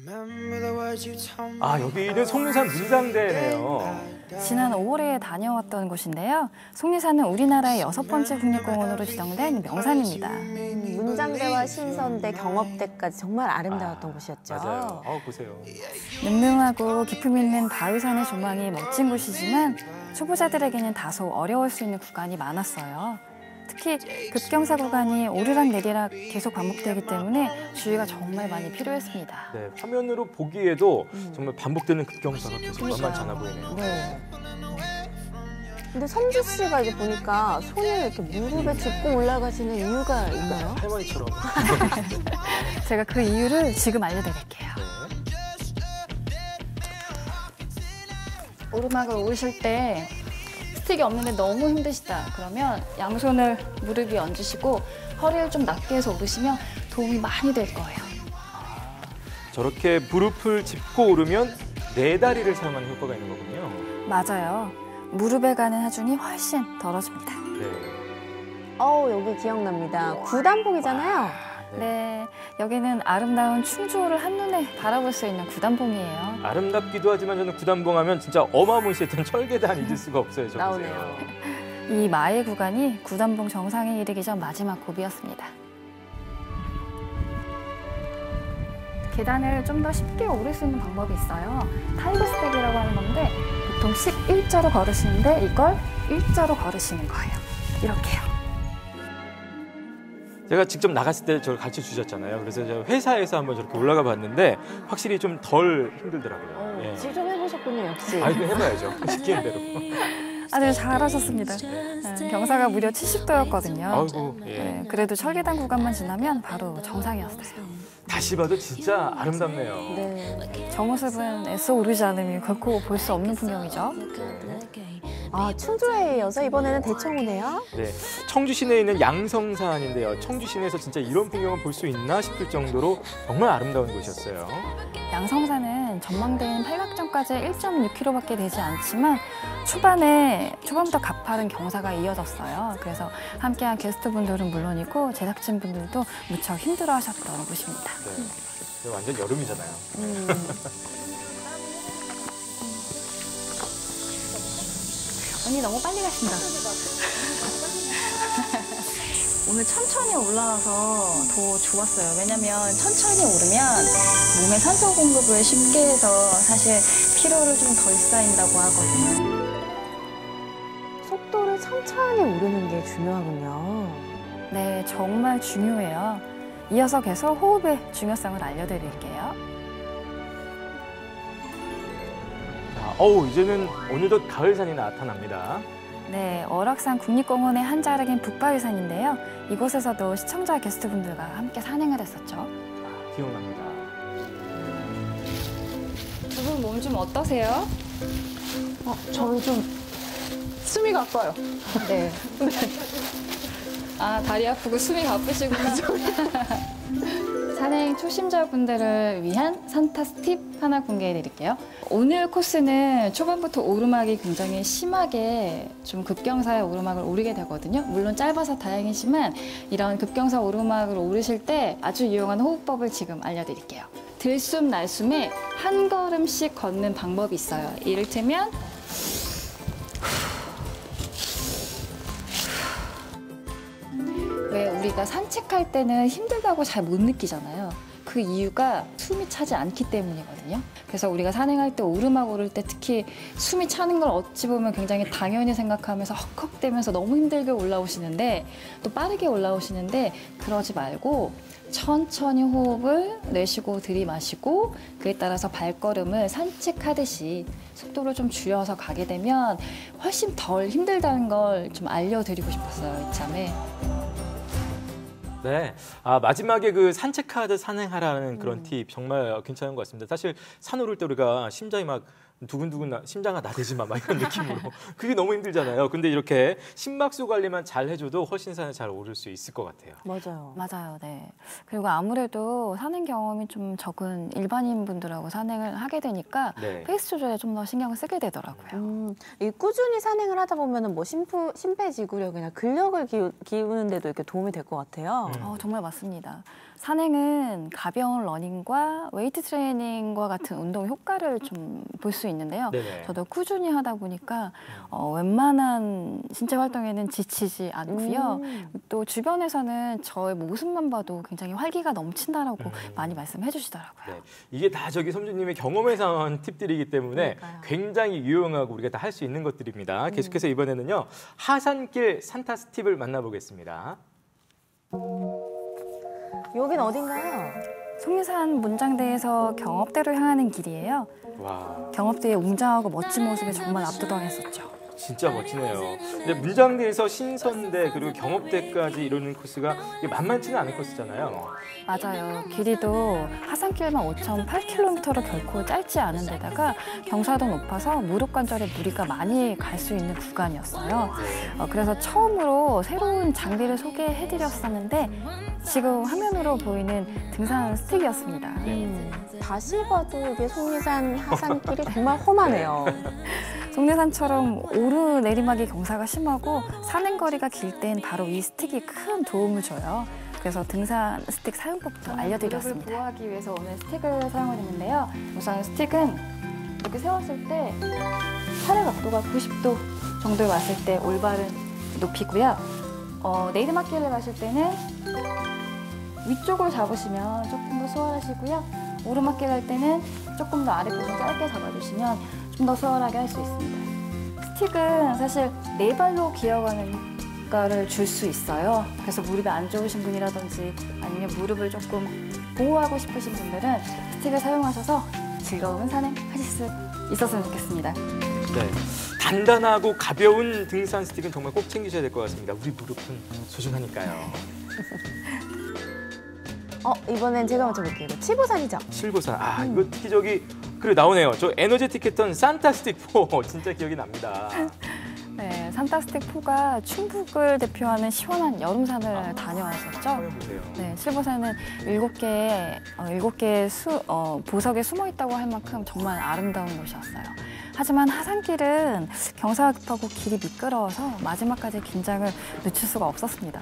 아, 여기는 속리산 문장대네요. 지난 5월에 다녀왔던 곳인데요. 속리산은 우리나라의 6번째 국립공원으로 지정된 명산입니다. 문장대와 신선대, 경업대까지 정말 아름다웠던 곳이었죠. 맞아요. 보세요. 늠름하고 기품 있는 바위산의 조망이 멋진 곳이지만 초보자들에게는 다소 어려울 수 있는 구간이 많았어요. 특히 급경사 구간이 오르락 내리락 계속 반복되기 때문에 주의가 정말 많이 필요했습니다. 네, 화면으로 보기에도 정말 반복되는 급경사가 계속 만만치 않아 보이네요. 네. 근데 선주 씨가 이제 보니까 손을 이렇게 무릎에 짚고 올라가시는 이유가 있나요? 할머니처럼. 제가 그 이유를 지금 알려드릴게요. 오르막을 오르실 때 스틱이 없는데 너무 힘드시다. 그러면 양손을 무릎 위에 얹으시고 허리를 좀 낮게 해서 오르시면 도움이 많이 될 거예요. 저렇게 무릎을 짚고 오르면 네 다리를 사용하는 효과가 있는 거군요. 맞아요. 무릎에 가는 하중이 훨씬 덜어집니다. 네. 여기 기억납니다. 구단봉이잖아요. 네, 여기는 아름다운 충주호를 한눈에 바라볼 수 있는 구단봉이에요. 아름답기도 하지만 저는 구단봉 하면 진짜 어마무시했던 철계단 잊을 수가 없어요. 나오네요. 이 마의 구간이 구단봉 정상에 이르기 전 마지막 고비였습니다. 계단을 좀 더 쉽게 오를 수 있는 방법이 있어요. 타이거스텝이라고 하는 건데 보통 11자로 걸으시는데 이걸 1자로 걸으시는 거예요. 이렇게요. 제가 직접 나갔을 때 저를 가르쳐 주셨잖아요. 그래서 제가 회사에서 한번 저렇게 올라가 봤는데 확실히 좀 덜 힘들더라고요. 예. 직접 해보셨군요, 역시. 이거 해봐야죠. 시키는 대로. 아주 잘하셨습니다. 경사가 무려 70도였거든요. 아이고, 예. 네, 그래도 철계단 구간만 지나면 바로 정상이었어요. 다시 봐도 진짜 아름답네요. 네. 저 모습은 애써 오르지 않으면 결코 볼 수 없는 풍경이죠. 충주에 이어서 이번에는 대청호네요. 네, 청주 시내에 있는 양성산인데요. 청주 시내에서 진짜 이런 풍경을 볼 수 있나 싶을 정도로 정말 아름다운 곳이었어요. 양성산은 전망대인 팔각정까지 1.6km밖에 되지 않지만 초반부터 가파른 경사가 이어졌어요. 그래서 함께한 게스트분들은 물론이고 제작진분들도 무척 힘들어하셨던 곳입니다. 네, 완전 여름이잖아요. 언니 너무 빨리 가신다. 오늘 천천히 올라와서 더 좋았어요. 왜냐면 천천히 오르면 몸에 산소 공급을 쉽게 해서 사실 피로를 좀 덜 쌓인다고 하거든요. 속도를 천천히 오르는 게 중요하군요. 네, 정말 중요해요. 이어서 계속 호흡의 중요성을 알려드릴게요. 자, 이제는 어느덧 가을산이 나타납니다. 네, 어락산 국립공원의 한 자락인 북바위산인데요. 이곳에서도 시청자 게스트분들과 함께 산행을 했었죠. 기억납니다. 두 분 몸 좀 어떠세요? 저는 좀 숨이 가빠요. 네. 다리 아프고 숨이 가쁘시구나. 산행 초심자분들을 위한 산타스 팁 하나 공개해 드릴게요. 오늘 코스는 초반부터 오르막이 굉장히 심하게 좀 급경사의 오르막을 오르게 되거든요. 물론 짧아서 다행이지만 이런 급경사 오르막을 오르실 때 아주 유용한 호흡법을 지금 알려드릴게요. 들숨 날숨에 한 걸음씩 걷는 방법이 있어요. 이를테면 왜 우리가 산책할 때는 힘들다고 잘 못 느끼잖아요. 그 이유가 숨이 차지 않기 때문이거든요. 그래서 우리가 산행할 때 오르막 오를 때 특히 숨이 차는 걸 어찌 보면 굉장히 당연히 생각하면서 헉헉대면서 너무 힘들게 올라오시는데 또 빠르게 올라오시는데 그러지 말고 천천히 호흡을 내쉬고 들이마시고 그에 따라서 발걸음을 산책하듯이 속도를 좀 줄여서 가게 되면 훨씬 덜 힘들다는 걸 좀 알려드리고 싶었어요, 이참에. 네, 마지막에 그 산책하듯 산행하라는 그런 팁 정말 괜찮은 것 같습니다. 사실 산 오를 때 우리가 심장이 막 두근두근 심장아 나대지 마 막 이런 느낌으로 그게 너무 힘들잖아요. 근데 이렇게 심박수 관리만 잘 해줘도 훨씬 산에 잘 오를 수 있을 것 같아요. 맞아요, 네. 그리고 아무래도 산행 경험이 좀 적은 일반인 분들하고 산행을 하게 되니까 네. 페이스 조절에 좀 더 신경을 쓰게 되더라고요. 이 꾸준히 산행을 하다 보면은 뭐 심폐지구력이나 근력을 기우는 데도 이렇게 도움이 될 것 같아요. 정말 맞습니다. 산행은 가벼운 러닝과 웨이트 트레이닝과 같은 운동 효과를 좀 볼 수 있는데요. 네네. 저도 꾸준히 하다 보니까 웬만한 신체 활동에는 지치지 않고요. 또 주변에서는 저의 모습만 봐도 굉장히 활기가 넘친다라고 많이 말씀해 주시더라고요. 네. 이게 다 저기 섬주님의 경험에서 나온 팁들이기 때문에 그러니까요. 굉장히 유용하고 우리가 다 할 수 있는 것들입니다. 계속해서 이번에는요. 하산길 산타스팁을 만나보겠습니다. 여긴 어딘가요? 속리산 문장대에서 경업대로 향하는 길이에요. 와, 경업대의 웅장하고 멋진 모습에 정말 압도당했었죠. 진짜 멋지네요. 근데 문장대에서 신선대 그리고 경업대까지 이루는 코스가 이게 만만치는 않은 코스잖아요. 맞아요. 길이도 하산길만 5.8km로 결코 짧지 않은 데다가 경사도 높아서 무릎 관절에 무리가 많이 갈 수 있는 구간이었어요. 그래서 처음으로 새로운 장비를 소개해드렸었는데 지금 화면으로 보이는 등산 스틱이었습니다. 다시 봐도 이게 속리산 하산길이 정말 험하네요. 속리산처럼 오르내리막이 경사가 심하고 산행거리가 길 땐 바로 이 스틱이 큰 도움을 줘요. 그래서 등산 스틱 사용법도 알려드렸습니다. 무릎을 보호하기 위해서 오늘 스틱을 사용을 했는데요. 우선 스틱은 이렇게 세웠을 때 팔의 각도가 90도 정도에 왔을 때 올바른 높이고요. 내리막길을 가실 때는 위쪽을 잡으시면 조금 더 수월하시고요. 오르막길 갈 때는 조금 더 아랫부분 짧게 잡아주시면 좀 더 수월하게 할 수 있습니다. 스틱은 사실 네 발로 기어가는 효과를 줄 수 있어요. 그래서 무릎이 안 좋으신 분이라든지 아니면 무릎을 조금 보호하고 싶으신 분들은 스틱을 사용하셔서 즐거운 산행 하실 수 있었으면 좋겠습니다. 네. 단단하고 가벼운 등산 스틱은 정말 꼭 챙기셔야 될 것 같습니다. 우리 무릎은 소중하니까요. 이번엔 제가 맞춰볼게요. 이거 칠보산이죠? 칠보산. 아, 이거 특히 저기 그래 나오네요. 저 에너제틱했던 산타 스틱 4 진짜 기억이 납니다. 네, 산타스틱4가 충북을 대표하는 시원한 여름산을 다녀왔었죠. 화면 보세요. 네, 칠보산은 7개의 보석에 숨어 있다고 할 만큼 정말 아름다운 곳이었어요. 하지만 하산길은 경사가 급하고 길이 미끄러워서 마지막까지 긴장을 늦출 수가 없었습니다.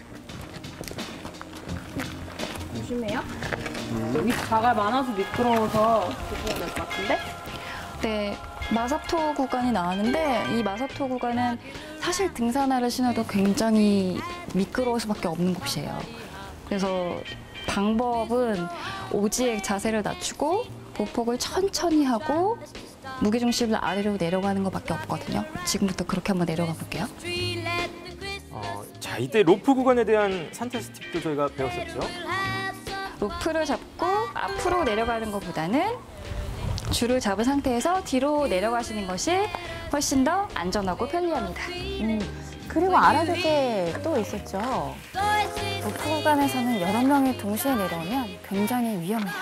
조심해요. 여기 자갈 많아서 미끄러워서 조심해야 될 것 같은데? 네, 마사토 구간이 나왔는데 이 마사토 구간은 사실 등산화를 신어도 굉장히 미끄러울 수밖에 없는 곳이에요. 그래서 방법은 오지의 자세를 낮추고 보폭을 천천히 하고 무게중심을 아래로 내려가는 것밖에 없거든요. 지금부터 그렇게 한번 내려가 볼게요. 자, 이때 로프 구간에 대한 산타 스틱도 저희가 배웠었죠. 로프를 잡고 앞으로 내려가는 것보다는 줄을 잡은 상태에서 뒤로 내려가시는 것이 훨씬 더 안전하고 편리합니다. 그리고 알아둘 게 또 있었죠. 로프 구간에서는 여러 명이 동시에 내려오면 굉장히 위험해요.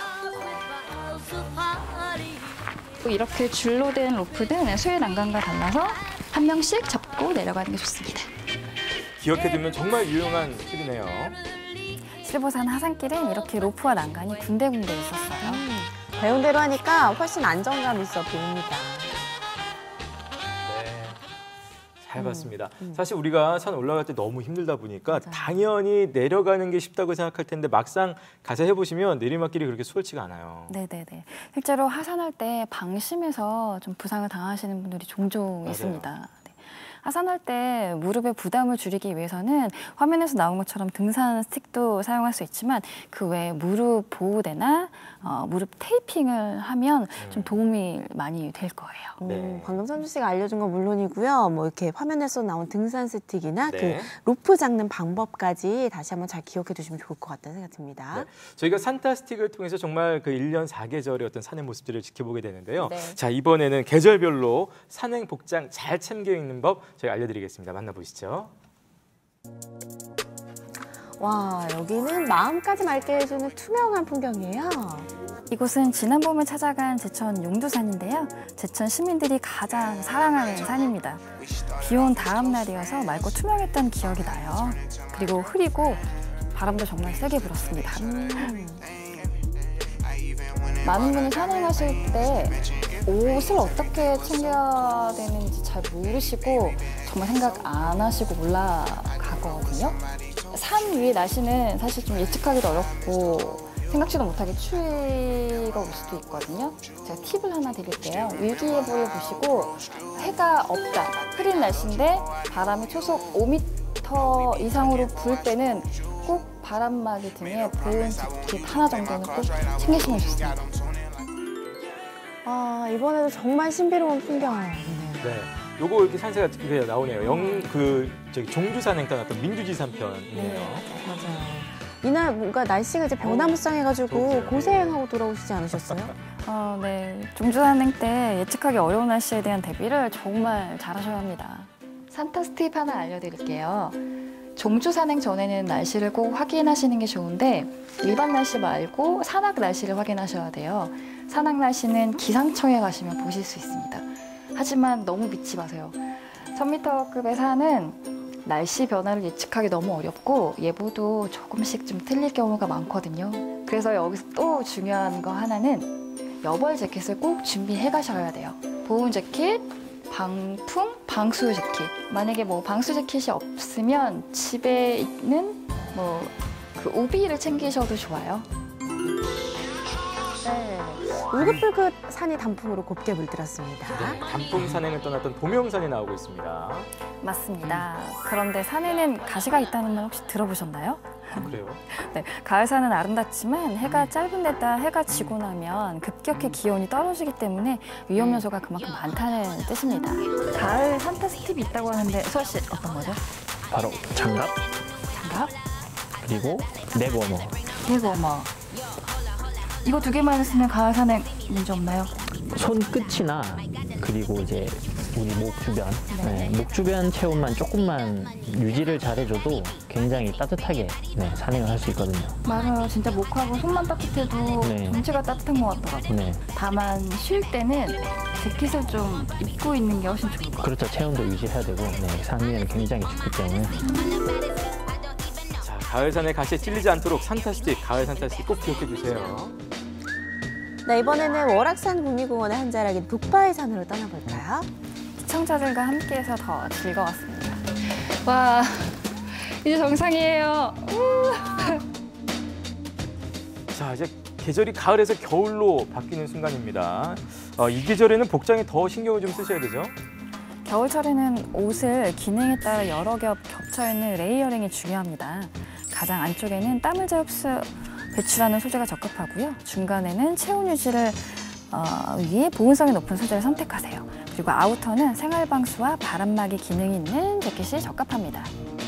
이렇게 줄로 된 로프는 수의 난간과 달라서 한 명씩 잡고 내려가는 게 좋습니다. 기억해두면 정말 유용한 팁이네요. 칠보산 하산길은 이렇게 로프와 난간이 군데군데 있었어요. 배운 대로 하니까 훨씬 안정감 있어 보입니다. 네, 잘 봤습니다. 사실 우리가 산 올라갈 때 너무 힘들다 보니까 당연히 내려가는 게 쉽다고 생각할 텐데 막상 가서 해보시면 내리막길이 그렇게 수월치가 않아요. 네네네. 실제로 하산할 때 방심해서 좀 부상을 당하시는 분들이 종종 맞아요. 있습니다. 하산할 때 무릎의 부담을 줄이기 위해서는 화면에서 나온 것처럼 등산 스틱도 사용할 수 있지만 그 외에 무릎 보호대나 무릎 테이핑을 하면 좀 도움이 많이 될 거예요. 네. 방금 선주 씨가 알려준 건 물론이고요. 뭐 이렇게 화면에서 나온 등산 스틱이나 네. 그 로프 잡는 방법까지 다시 한번 잘 기억해 두시면 좋을 것 같다는 생각이 듭니다. 네. 저희가 산타 스틱을 통해서 정말 그 1년 4계절의 어떤 산행 모습들을 지켜보게 되는데요. 네. 자, 이번에는 계절별로 산행 복장 잘 챙겨 입는 법 저희가 알려드리겠습니다. 만나보시죠. 와, 여기는 마음까지 맑게 해주는 투명한 풍경이에요. 이곳은 지난 봄에 찾아간 제천 용두산인데요. 제천 시민들이 가장 사랑하는 산입니다. 비 온 다음 날이어서 맑고 투명했던 기억이 나요. 그리고 흐리고 바람도 정말 세게 불었습니다. 많은 분이 산행하실 때 옷을 어떻게 챙겨야 되는지 잘 모르시고 정말 생각 안 하시고 올라가거든요. 산 위의 날씨는 사실 좀 예측하기도 어렵고 생각지도 못하게 추위가 올 수도 있거든요. 제가 팁을 하나 드릴게요. 일기예보를 보시고 해가 없다, 흐린 날씨인데 바람이 초속 5m 이상으로 불 때는 꼭 바람막이 등에 보온 재킷 하나 정도는 꼭 챙기시면 좋습니다. 아, 이번에도 정말 신비로운 풍경이네요. 네. 요거 이렇게 산세가 이렇게 나오네요. 종주 산행 떠났던 민주지산 편이네요. 맞아요. 이날 뭔가 날씨가 이제 변화무쌍해가지고 고생하고 돌아오시지 않으셨어요? 네. 종주산행 때 예측하기 어려운 날씨에 대한 대비를 정말 잘하셔야 합니다. 산타 팁 하나 알려드릴게요. 종주산행 전에는 날씨를 꼭 확인하시는 게 좋은데 일반 날씨 말고 산악 날씨를 확인하셔야 돼요. 산악 날씨는 기상청에 가시면 보실 수 있습니다. 하지만 너무 믿지 마세요. 1000m급의 산은 날씨 변화를 예측하기 너무 어렵고 예보도 조금씩 좀 틀릴 경우가 많거든요. 그래서 여기서 또 중요한 거 하나는 여벌 재킷을 꼭 준비해 가셔야 돼요. 보온 재킷, 방풍, 방수 재킷. 만약에 뭐 방수 재킷이 없으면 집에 있는 뭐 그 우비를 챙기셔도 좋아요. 네. 울긋불긋 산이 단풍으로 곱게 물들었습니다. 네, 단풍 산행을 떠났던 도명산이 나오고 있습니다. 맞습니다. 그런데 산에는 가시가 있다는 말 혹시 들어보셨나요? 그래요? 네, 가을산은 아름답지만 해가 짧은 데다 해가 지고 나면 급격히 기온이 떨어지기 때문에 위험 요소가 그만큼 많다는 뜻입니다. 가을 산타 팁이 있다고 하는데 수아 씨 어떤 거죠? 바로 장갑, 장갑? 그리고 넥워머. 넥워머. 이거 두 개만 쓰면 가을 산행 문제 없나요? 손끝이나 그리고 이제 우리 목 주변, 목 주변 체온만 조금만 유지를 잘해줘도 굉장히 따뜻하게 산행을 할 수 있거든요. 맞아요. 진짜 목하고 손만 따뜻해도 네. 전체가 따뜻한 것 같더라고요. 네, 다만 쉴 때는 재킷을 좀 입고 있는 게 훨씬 좋을 것 같아요. 그렇죠. 체온도 유지해야 되고 산 위에는 굉장히 춥기 때문에. 자, 가을 산에 가시에 찔리지 않도록 산타 스틱, 가을 산타 스틱 꼭 기억해 주세요. 네, 이번에는 월악산 국립공원의 한 자락인 독바위 산으로 떠나볼까요? 시청자들과 함께해서 더 즐거웠습니다. 와, 이제 정상이에요. 자, 이제 계절이 가을에서 겨울로 바뀌는 순간입니다. 이 계절에는 복장에 더 신경을 좀 쓰셔야 되죠? 겨울철에는 옷을 기능에 따라 여러 겹 겹쳐있는 레이어링이 중요합니다. 가장 안쪽에는 땀을 잘 배출하는 소재가 적합하고요. 중간에는 체온 유지를 위해 보온성이 높은 소재를 선택하세요. 그리고 아우터는 생활방수와 바람막이 기능이 있는 재킷이 적합합니다.